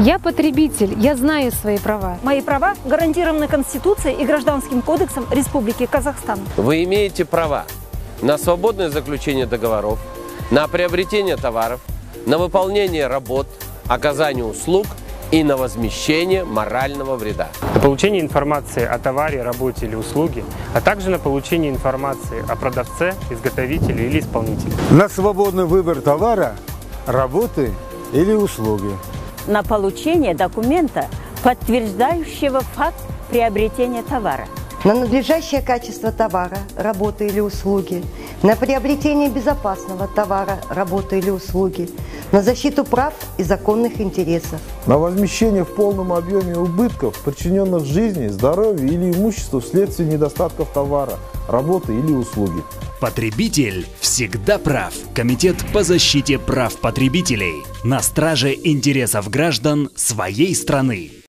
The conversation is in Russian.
Я потребитель, я знаю свои права. Мои права гарантированы Конституцией и Гражданским кодексом Республики Казахстан. Вы имеете права на свободное заключение договоров, на приобретение товаров, на выполнение работ, оказание услуг и на возмещение морального вреда. На получение информации о товаре, работе или услуге, а также на получение информации о продавце, изготовителе или исполнителе. На свободный выбор товара, работы или услуги. На получение документа, подтверждающего факт приобретения товара. На надлежащее качество товара, работы или услуги, на приобретение безопасного товара, работы или услуги, на защиту прав и законных интересов. На возмещение в полном объеме убытков, причиненных жизни, здоровью или имуществу вследствие недостатков товара, работы или услуги. Потребитель всегда прав. Комитет по защите прав потребителей. На страже интересов граждан своей страны.